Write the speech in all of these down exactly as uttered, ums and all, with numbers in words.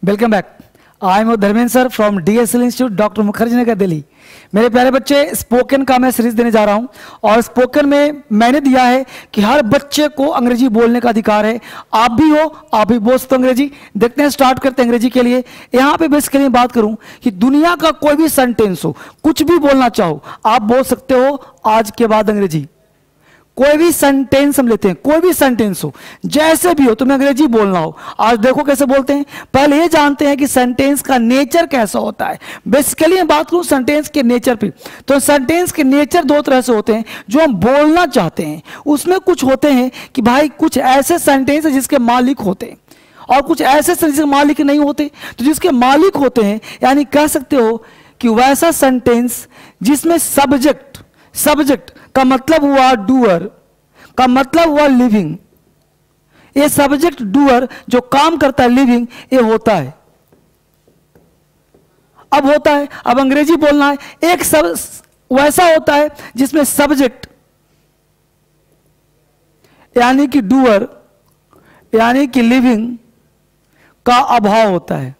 Welcome back. I am Dharmendra sir from DSL institute, doctor Mukherjee Nagar, Delhi. मेरे प्यारे बच्चे, स्पोकन का मैं सीरीज देने जा रहा हूं और स्पोकन में मैंने दिया है कि हर बच्चे को अंग्रेजी बोलने का अधिकार है। आप भी हो, आप भी बोल सकते हो अंग्रेजी। देखते हैं, स्टार्ट करते हैं अंग्रेजी के लिए। यहां पे बेसिकली बात करूं कि दुनिया का कोई भी सेंटेंस हो, कुछ भी बोलना चाहो, आप बोल सकते हो आज के बाद अंग्रेजी। कोई भी सेंटेंस हम लेते हैं, कोई भी सेंटेंस हो, जैसे भी हो, तुम्हें अंग्रेजी बोलना हो। आज देखो कैसे बोलते हैं। पहले ये जानते हैं कि सेंटेंस का नेचर कैसा होता है। बेसिकली मैं बात करूं सेंटेंस के नेचर पे, तो सेंटेंस के नेचर दो तरह से होते हैं। जो हम बोलना चाहते हैं उसमें कुछ होते हैं कि भाई कुछ ऐसे सेंटेंस है जिसके मालिक होते हैं और कुछ ऐसे जिसके मालिक नहीं होते। तो जिसके मालिक होते हैं, यानी कह सकते हो कि वैसा सेंटेंस जिसमें सब्जेक्ट सब्जेक्ट का मतलब हुआ डूअर, का मतलब हुआ लिविंग। ये सब्जेक्ट डूअर जो काम करता है, लिविंग, ये होता है। अब होता है, अब अंग्रेजी बोलना है, एक सब वैसा होता है जिसमें सब्जेक्ट यानी कि डूअर यानी कि लिविंग का अभाव होता है,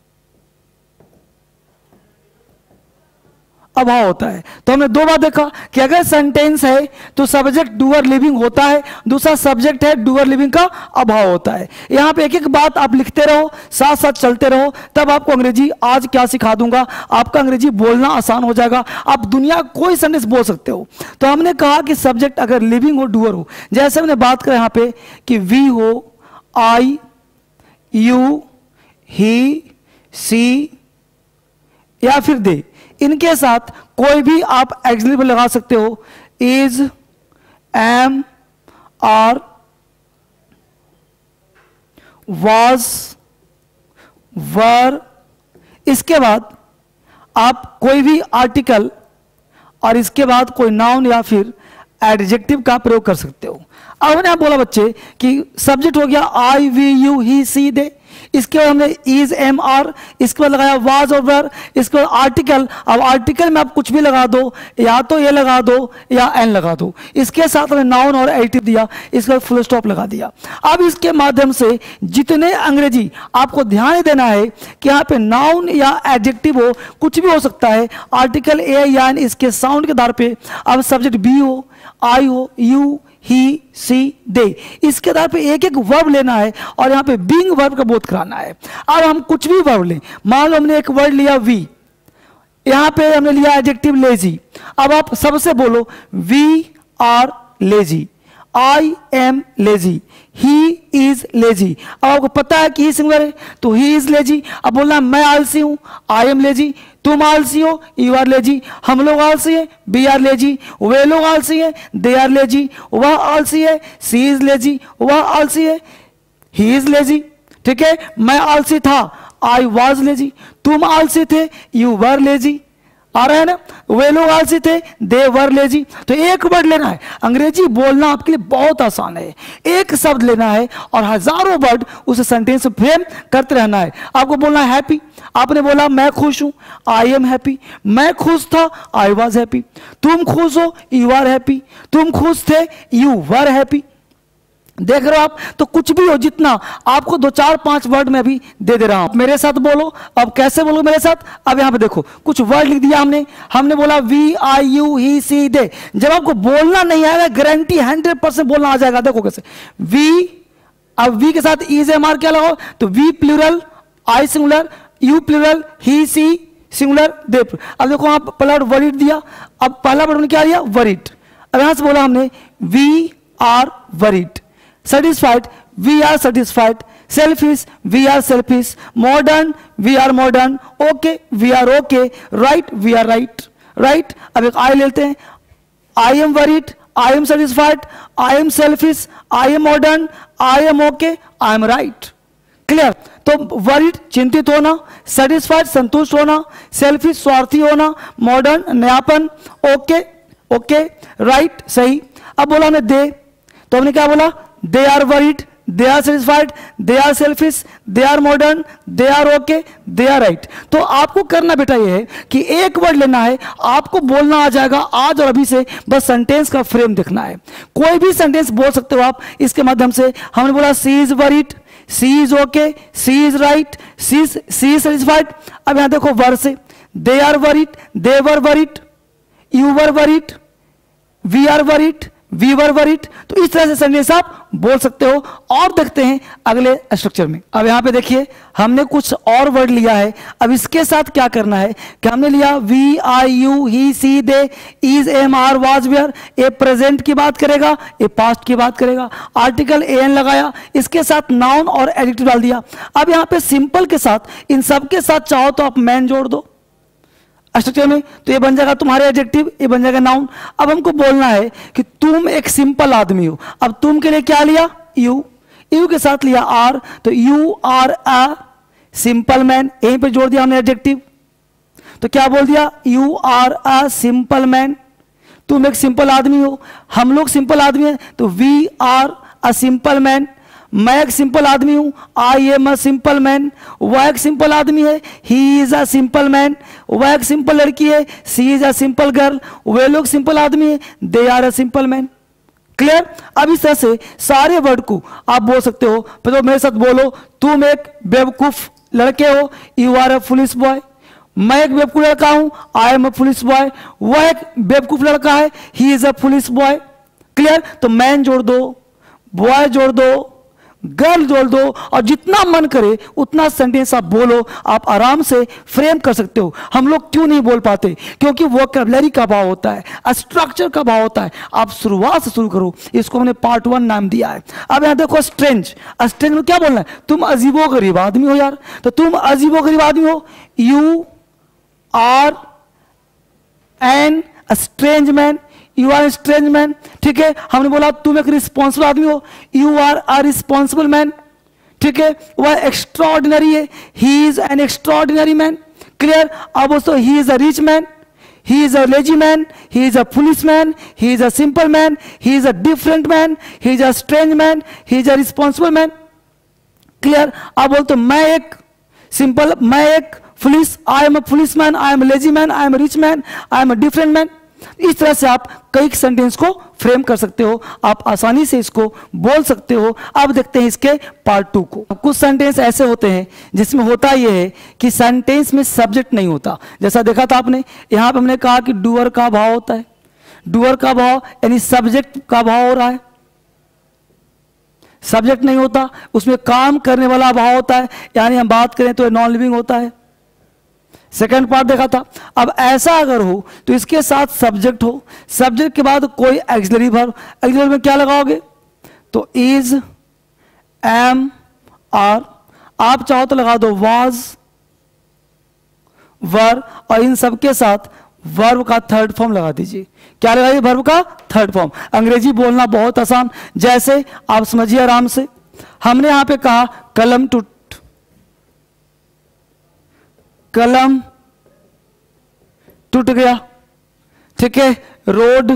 अभाव होता है। तो हमने दो बार देखा कि अगर सेंटेंस है तो सब्जेक्ट डूअर लिविंग होता है, दूसरा सब्जेक्ट है डूअर लिविंग का अभाव होता है। यहां पे एक एक बात आप लिखते रहो, साथ साथ चलते रहो, तब आपको अंग्रेजी आज क्या सिखा दूंगा, आपका अंग्रेजी बोलना आसान हो जाएगा। आप दुनिया कोई सेंटेंस बोल सकते हो। तो हमने कहा कि सब्जेक्ट अगर लिविंग हो, डूअर हो, जैसे हमने बात करें यहां पे कि वी हो, आई, यू, ही, सी या फिर दे, इनके साथ कोई भी आप एग्जीक्यूटिव लगा सकते हो। Is, am, are, was, were. इसके बाद आप कोई भी आर्टिकल और इसके बाद कोई नाउन या फिर एडजेक्टिव का प्रयोग कर सकते हो। अब हमने आप बोला बच्चे कि सब्जेक्ट हो गया आई, वी, यू, ही, सी, दे। इसके बाद हमने इज, एम, आर, इसके बाद लगाया वाज और वर। इसके बाद आर्टिकल, अब आर्टिकल में आप कुछ भी लगा दो, या तो ये लगा दो या एन लगा दो। इसके साथ हमने नाउन और एडिटिव दिया, इसके बाद फुल स्टॉप लगा दिया। अब इसके माध्यम से जितने अंग्रेजी आपको ध्यान देना है कि यहाँ पे नाउन या एडजेक्टिव हो, कुछ भी हो सकता है, आर्टिकल ए या एन, इसके साउंड के आधार पे। अब सब्जेक्ट बी हो, आई हो, यू, ही, सी, दे, इसके आधार पे एक एक वर्ब लेना है और यहां पे बीइंग वर्ब का बोध कराना है। अब हम कुछ भी वर्ब लें, मान लो हमने एक वर्ड लिया वी, यहां पे हमने लिया एडजेक्टिव लेजी। अब आप सबसे बोलो we are lazy, I am lazy, he is lazy. अब आपको पता है कि ही सिंगुलर है तो ही इज लेजी। अब बोलना मैं आलसी हूं, आई एम लेजी, तुम आलसी हो, यू आर लेजी, हम लोग आलसी है, बी आर लेजी, वे लोग आलसी है, दे आर लेजी, वह आलसी है, सी इज लेजी, वह आलसी है, ही इज लेजी। ठीक है, मैं आलसी था, आई वाज लेजी, तुम आलसी थे, यू वर लेजी। आ रहा है ना, वे लोग आलसी थे, दे वर लेजी। तो एक वर्ड लेना है। अंग्रेजी बोलना आपके लिए बहुत आसान है। एक शब्द लेना है और हजारों वर्ड उस सेंटेंस में फ्रेम करते रहना है। आपको बोलना है हैप्पी, आपने बोला मैं खुश हूं, आई एम हैप्पी। मैं खुश था, आई वॉज हैप्पी। तुम खुश हो, यू आर हैप्पी। तुम खुश थे, यू वर हैप्पी। देख रहे हो आप, तो कुछ भी हो, जितना आपको दो चार पांच वर्ड में भी दे दे रहा हूं। मेरे साथ बोलो। अब कैसे बोलो मेरे साथ? अब यहां पे देखो, कुछ वर्ड लिख दिया हमने हमने बोला we, I, you, he, she, दे। जब आपको बोलना नहीं आएगा, गारंटी हंड्रेड परसेंट बोलना आ जाएगा। देखो कैसे, वी, अब वी के साथ इज, एम, आर क्या लगाओ, तो we plural, I singular, you plural, he, she singular, they. अब देखो आप पहला वर्ड वरिड दिया। अब पहला वर्ड क्या दिया? वरिड। अब यहां से बोला हमने we are worried. Satisfied, we are satisfied. Selfish, we are selfish. Modern, we are modern. Okay, we are okay. Right, we are right. Right? अब एक I लेते हैं। I am worried, I am satisfied, I am selfish, I am modern, I am okay, I am right. Clear? तो worried चिंतित होना, satisfied संतुष्ट होना, selfish स्वार्थी होना, modern नयापन, okay, okay, right सही। अब बोला हमने दे, तो हमने क्या बोला? They are worried, they are satisfied, they are selfish, they are modern, they are okay, they are right. तो आपको करना बेटा ये है कि एक वर्ड लेना है, आपको बोलना आ जाएगा आज और अभी से, बस सेंटेंस का फ्रेम देखना है। कोई भी सेंटेंस बोल सकते हो आप इसके माध्यम से। हमने बोला she is worried, she is okay, she is right, she she is satisfied. अब यहां देखो वर से, they are worried, they were worried, you were worried, we are worried, we were worried. तो इस तरह से सेंटेंस आप बोल सकते हो। और देखते हैं अगले स्ट्रक्चर में। अब यहां पे देखिए हमने कुछ और वर्ड लिया है। अब इसके साथ क्या करना है कि हमने लिया we, I, you, he, she, they, is, am, are, was, were. ए प्रेजेंट की बात करेगा, ए पास्ट की बात करेगा। आर्टिकल ए एन लगाया, इसके साथ नाउन और एडजेक्टिव डाल दिया। अब यहां पे सिंपल के साथ इन सब के साथ चाहो तो आप मैन जोड़ दो स्ट्रक्चर में, तो ये बन जाएगा तुम्हारे एडजेक्टिव, ये बन जाएगा नाउन। अब हमको बोलना है कि तुम एक सिंपल आदमी हो। अब तुम के लिए क्या लिया? यू, यू के साथ लिया आर, तो you are a simple man, यहीं पे जोड़ दिया हमने एडजेक्टिव। तो क्या बोल दिया? You are a simple man, तुम एक सिंपल आदमी हो। हम लोग सिंपल आदमी हैं, तो we are a simple man. मैं एक सिंपल आदमी हूं, I am a simple man. वह एक सिंपल आदमी है, he is a simple man. वह एक सिंपल लड़की है, she is a simple girl. वे लोग सिंपल आदमी है, they are a simple man. Clear? अब इस तरह से सारे वर्ड को आप बोल सकते हो। तो मेरे साथ बोलो, तुम एक बेवकूफ लड़के हो, you are a foolish boy. मैं एक बेवकूफ लड़का हूं, I am a foolish boy. वह एक बेवकूफ लड़का है, he is a foolish boy. Clear? तो मैन जोड़ दो, बॉय जोड़ दो, गर्ल जोड़ दो, और जितना मन करे उतना सेंटेंस आप बोलो। आप आराम से फ्रेम कर सकते हो। हम लोग क्यों नहीं बोल पाते? क्योंकि वोकैबुलरी का भाव होता है, स्ट्रक्चर का भाव होता है। आप शुरुआत से शुरू करो। इसको हमने पार्ट वन नाम दिया है। अब यहां देखो स्ट्रेंज, स्ट्रेंज में क्या बोलना है? तुम अजीबो गरीब आदमी हो यार। तो तुम अजीबो गरीब आदमी हो, you are an strange man, you are strange man. ठीक है, हमने बोला तुम एक रिस्पॉन्सिबल आदमी हो, you are a responsible man. ठीक है, वह एक्स्ट्राऑर्डिनरी है, he is an extraordinary man. Clear? अब दोस्तों he is a rich man, he is a lazy man, he is a police man, he is a simple man, he is a different man, he is a strange man, he is a responsible man. Clear? अब बोलते मैं एक simple, मैं एक police, I am a police man, I am a lazy man, I am a rich man, I am a different man. इस तरह से आप कई सेंटेंस को फ्रेम कर सकते हो। आप आसानी से इसको बोल सकते हो। अब देखते हैं इसके पार्ट टू को। कुछ सेंटेंस ऐसे होते हैं जिसमें होता यह है कि सेंटेंस में सब्जेक्ट नहीं होता। जैसा देखा था आपने, यहां पे हमने कहा कि डूअर का भाव होता है। डूअर का भाव यानी सब्जेक्ट का भाव हो रहा है, सब्जेक्ट नहीं होता। उसमें काम करने वाला भाव होता है, यानी हम बात करें तो नॉन लिविंग होता है। सेकंड पार्ट देखा था। अब ऐसा अगर हो तो इसके साथ सब्जेक्ट हो, सब्जेक्ट के बाद कोई एक्सिलरी वर्ब। एक्सिलरी में क्या लगाओगे? तो इज, एम, आर। आप चाहो तो लगा दो वाज, वर, और इन सब के साथ वर्ब का थर्ड फॉर्म लगा दीजिए। क्या लगाइए? वर्ब का थर्ड फॉर्म। अंग्रेजी बोलना बहुत आसान, जैसे आप समझिए आराम से। हमने यहां पे कहा कलम टूट, कलम टूट गया। ठीक है, रोड,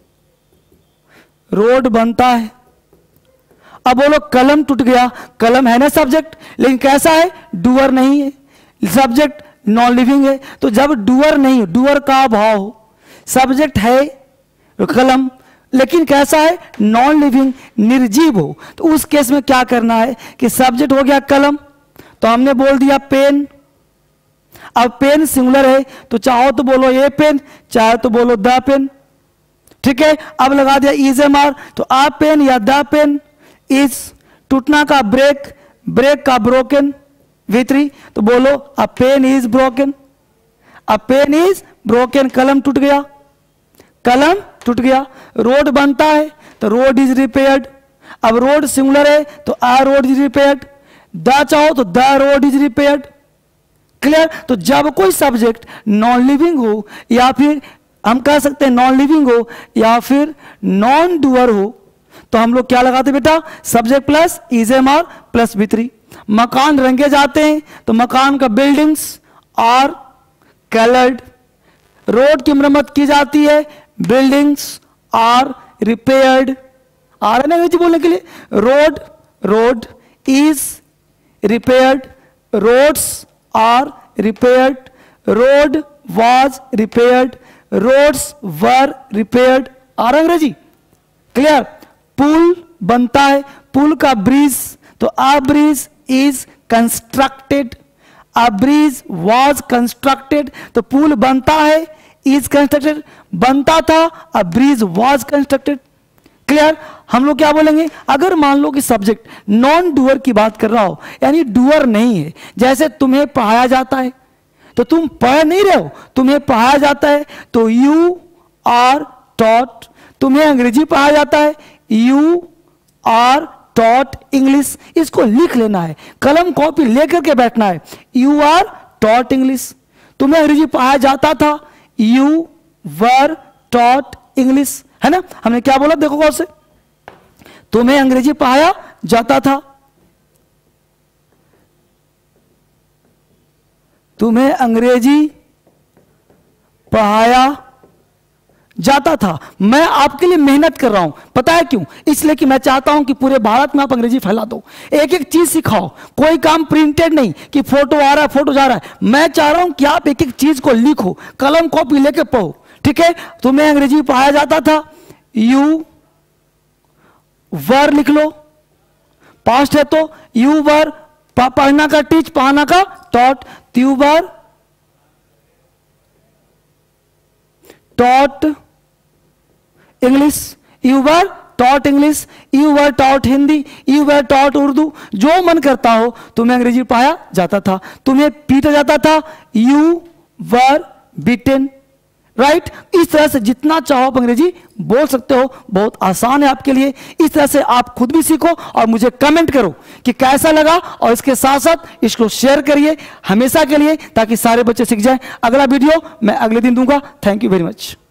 रोड बनता है। अब बोलो कलम टूट गया, कलम है ना सब्जेक्ट, लेकिन कैसा है? डूअर नहीं है, सब्जेक्ट नॉन लिविंग है। तो जब डूअर नहीं, डूअर का भाव हो, सब्जेक्ट है कलम, लेकिन कैसा है? नॉन लिविंग, निर्जीव हो, तो उस केस में क्या करना है कि सब्जेक्ट हो गया कलम, तो हमने बोल दिया पेन। अब पेन सिंगुलर है, तो चाहो तो बोलो ये पेन, चाहे तो बोलो द पेन। ठीक है, अब लगा दिया इज एम आर, तो आ पेन या द पेन। इज, टूटना का ब्रेक, ब्रेक का ब्रोकन, वी थ्री, तो बोलो a pen is broken, a pen is broken. कलम टूट गया, कलम टूट गया। रोड बनता है, तो रोड इज रिपेयर्ड। अब रोड सिंगुलर है, तो a road is repaired. The चाहो तो the road is repaired. Clear? तो जब कोई सब्जेक्ट नॉन लिविंग हो, या फिर हम कह सकते हैं नॉन लिविंग हो, या फिर नॉन डूअर हो, तो हम लोग क्या लगाते बेटा? Subject plus is am are plus V three. मकान रंगे जाते हैं, तो मकान का बिल्डिंग्स आर कलर्ड। रोड की मरम्मत की जाती है, बिल्डिंग्स आर रिपेयर्ड। आ रहा है ना अंग्रेजी बोलने के लिए? Road, road is repaired, roads are repaired, road was repaired, roads were repaired. आ रहा अंग्रेजी? क्लियर? पुल बनता है, पुल का ब्रिज, तो a bridge is constructed, a bridge was constructed, तो पुल बनता है, इज कंस्ट्रक्टेड बनता था, a bridge was constructed. Clear? हम लोग क्या बोलेंगे, अगर मान लो कि सब्जेक्ट नॉन डूअर की बात कर रहा हो, यानी डूअर नहीं है, जैसे तुम्हें पढ़ाया जाता है तो तुम पढ़ नहीं रहे हो, तुम्हें पढ़ाया जाता है, तो यू आर टॉट। तुम्हें अंग्रेजी पढ़ाया जाता है, यू आर टॉट इंग्लिश। इसको लिख लेना है, कलम कॉपी लेकर के बैठना है, यू आर टॉट इंग्लिश। तुम्हें अंग्रेजी पढ़ाया जाता था, यू वर टॉट इंग्लिश, है ना। हमने क्या बोला, देखो गौर से, तुम्हें अंग्रेजी पढ़ाया जाता था, तुम्हें अंग्रेजी पढ़ाया जाता था। मैं आपके लिए मेहनत कर रहा हूं, पता है क्यों? इसलिए कि मैं चाहता हूं कि पूरे भारत में आप अंग्रेजी फैला दो, एक एक चीज सिखाओ। कोई काम प्रिंटेड नहीं कि फोटो आ रहा है फोटो जा रहा है, मैं चाह रहा हूं कि आप एक एक चीज को लिखो, कलम कॉपी लेके पढ़ो, ठीक है। तुम्हें अंग्रेजी पढ़ाया जाता था, यू वर लिख लो, पास्ट है तो यू वर, पढ़ना का टीच, पढ़ाना का taught, you were taught English, you were taught English, you were taught Hindi, you were taught Urdu, जो मन करता हो। तुम्हें अंग्रेजी पढ़ाया जाता था, तुम्हें पीटा जाता था, यू वर बीटन, राइट। इस तरह से जितना चाहो आप अंग्रेजी बोल सकते हो, बहुत आसान है आपके लिए। इस तरह से आप खुद भी सीखो और मुझे कमेंट करो कि कैसा लगा, और इसके साथ साथ इसको शेयर करिए हमेशा के लिए, ताकि सारे बच्चे सीख जाएं। अगला वीडियो मैं अगले दिन दूंगा। Thank you very much.